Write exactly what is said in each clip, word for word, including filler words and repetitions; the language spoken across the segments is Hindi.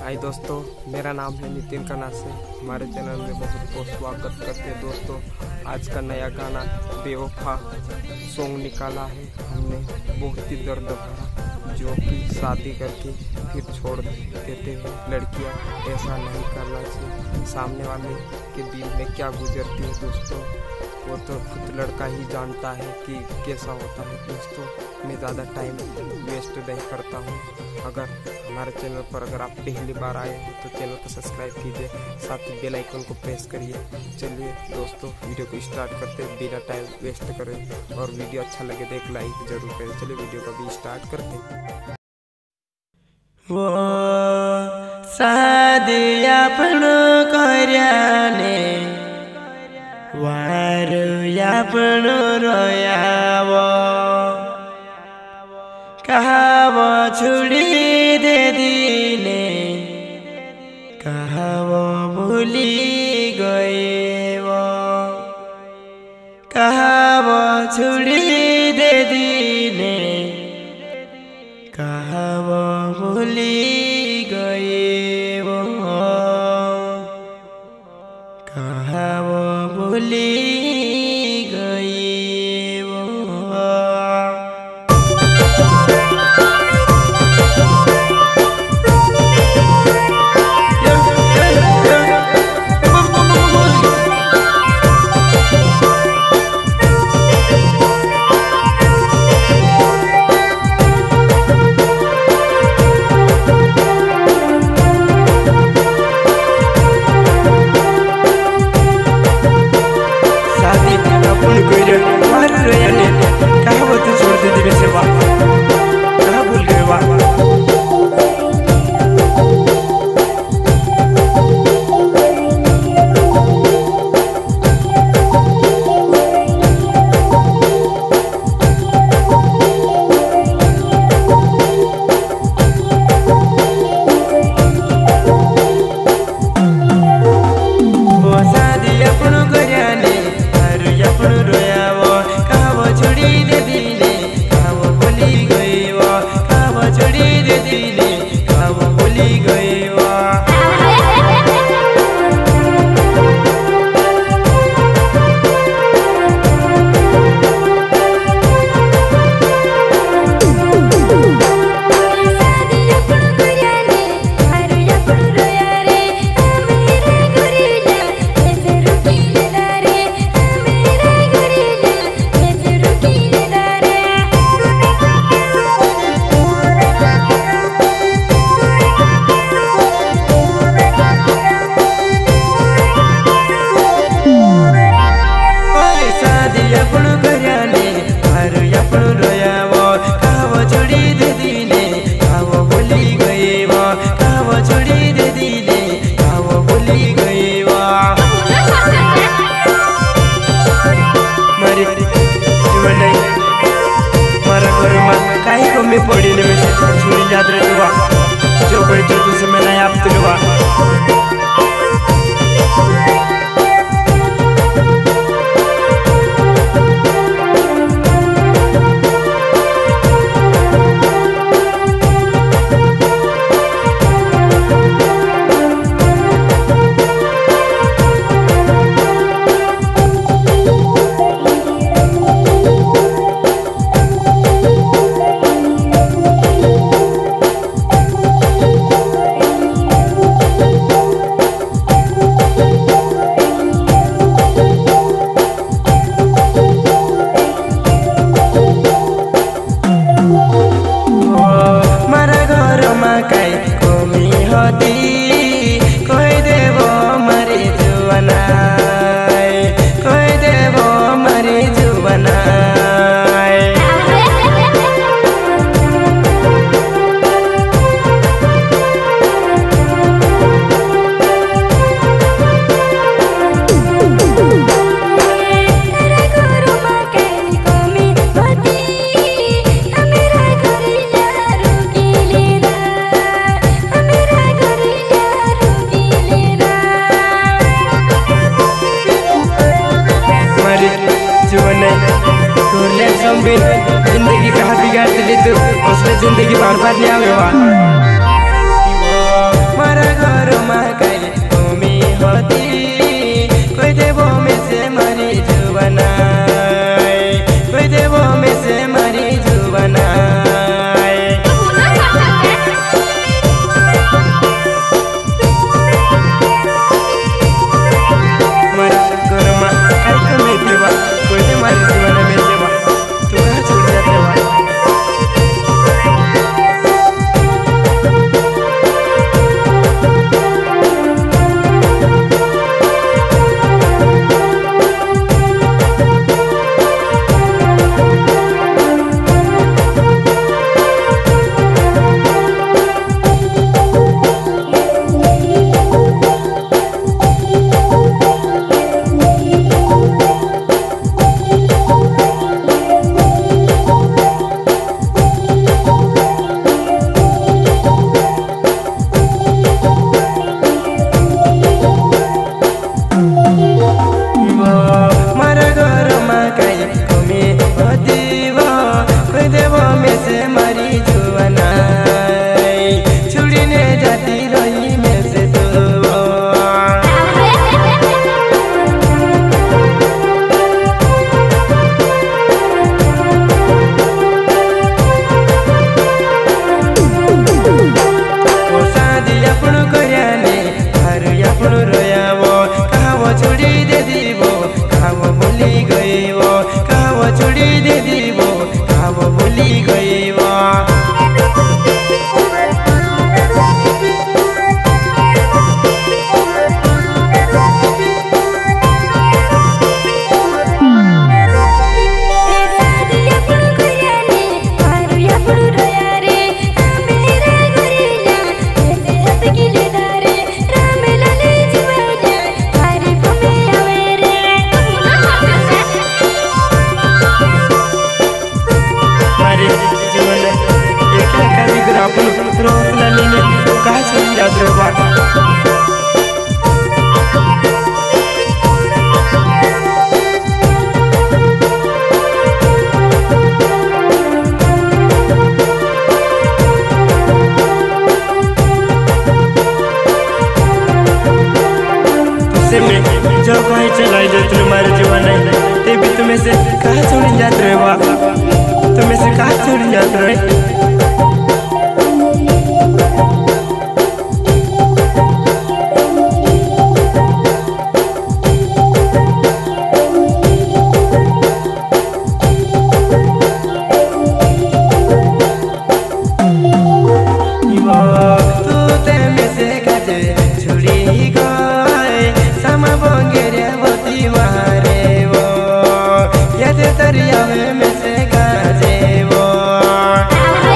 हाय दोस्तों, मेरा नाम है नितिन कनासे। हमारे चैनल में बहुत बहुत स्वागत करते हैं दोस्तों। आज का नया गाना बेवफा सॉन्ग निकाला है हमने, बहुत ही दर्द भरा, जो कि शादी करके फिर छोड़ देते हैं लड़कियां। ऐसा नहीं करना चाहिए। सामने वाले के दिल में क्या गुजरती है दोस्तों, वो तो खुद लड़का ही जानता है कि कैसा होता है दोस्तों। मैं ज़्यादा टाइम वेस्ट नहीं करता हूँ। अगर हमारे चैनल पर अगर आप पहली बार आए हो तो चैनल को सब्सक्राइब कीजिए, साथ ही बेल आइकन को प्रेस करिए। चलिए दोस्तों, वीडियो को स्टार्ट करते हैं बिना टाइम वेस्ट करें, और वीडियो अच्छा लगे तो एक लाइक जरूर करें। चलिए वीडियो को भी स्टार्ट करते हैं। वो शादी अपनो कर्याने वारू अपनो रोयावो, कहावो छुड़ी दे दीने, कहावो भूली गए वो, कहावो छुड़ी दे दीने, कहावो भूली गए वो, कहावो भूली गए वो। में पड़ी ने में से छुरी याद रहे दुआ जो बड़ी जो तुझसे मैं नहीं आप तुलवा। मेरा कहाँ छोड़ी जात रे बा जो कहीं चलाई जो तुम्हारे जीवन है ते भी तुम्हें से कहाँ छोड़ी जात रहे बा तुम्हें से कहाँ छोड़ी जात रहे दरिया में से गाजे वो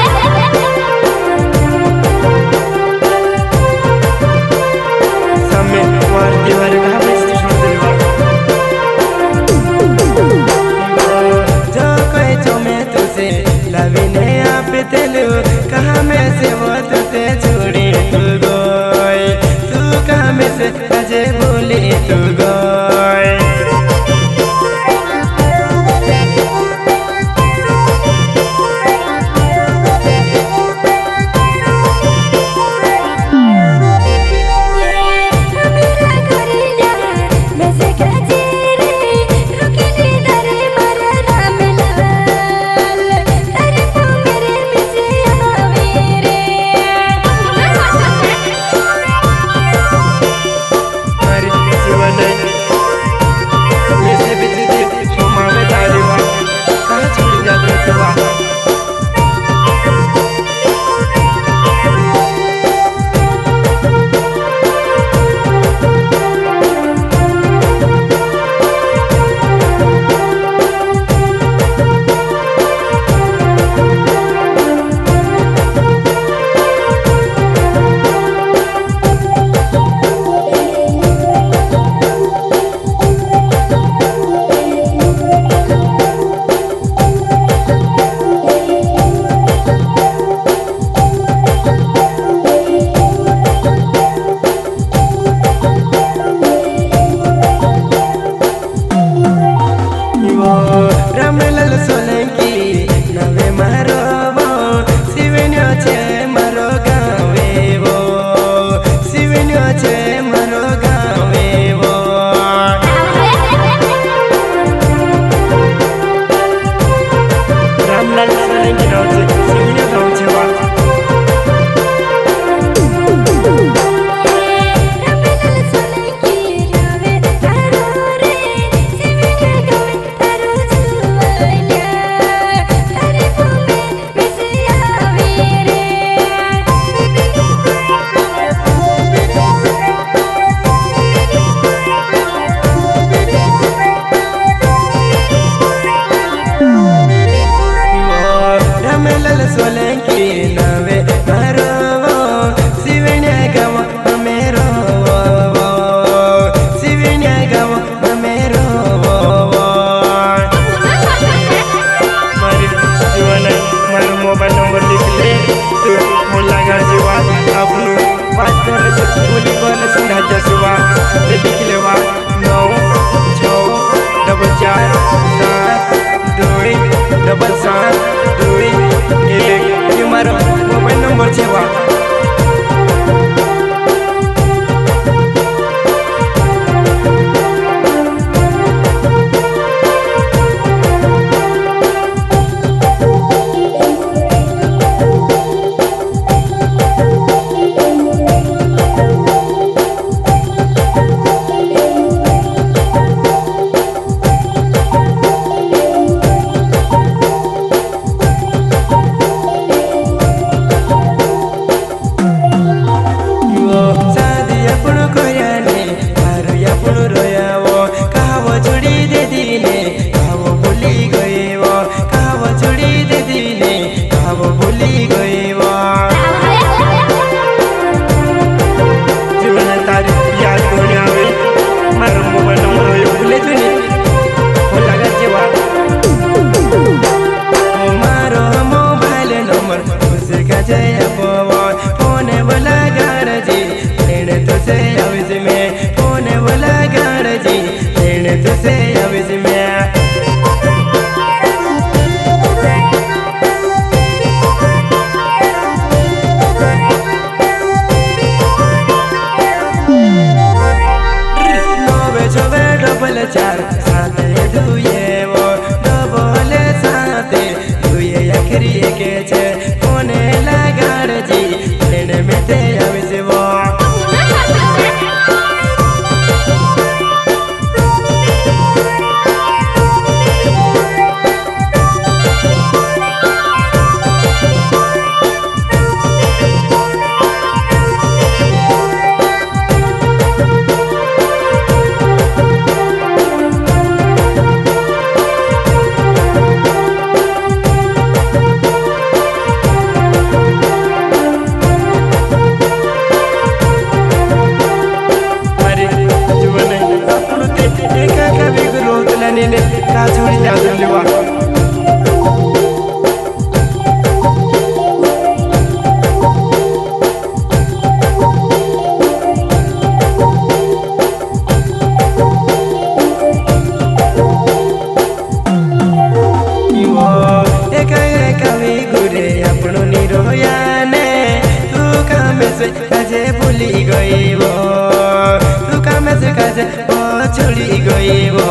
में से काजे भूली गई वो, तू का में से काजे वो छोड़ी गई वो।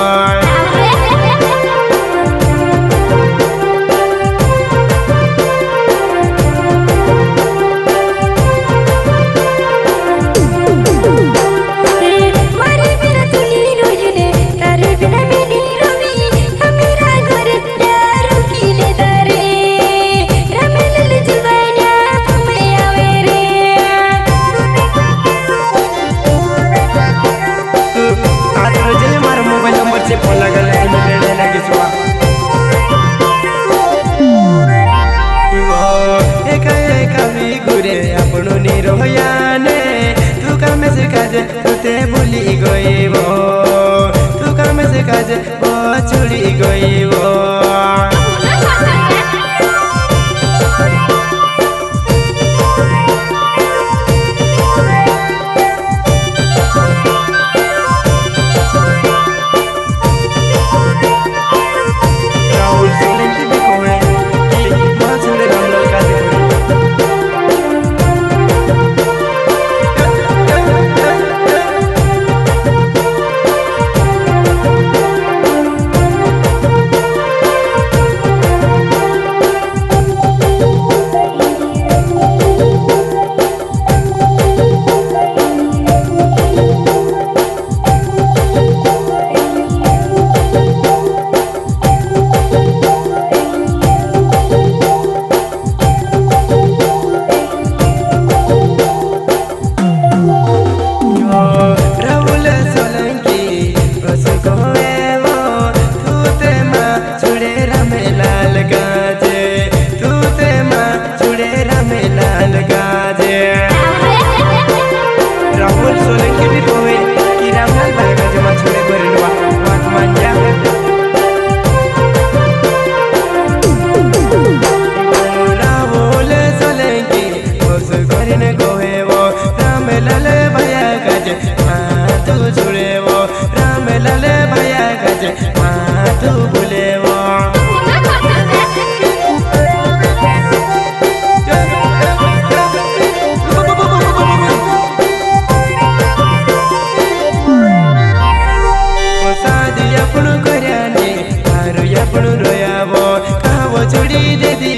तुते भूली गई वो, तू का में से काजे वो छोड़ी गई वो। छोड़ी दे दी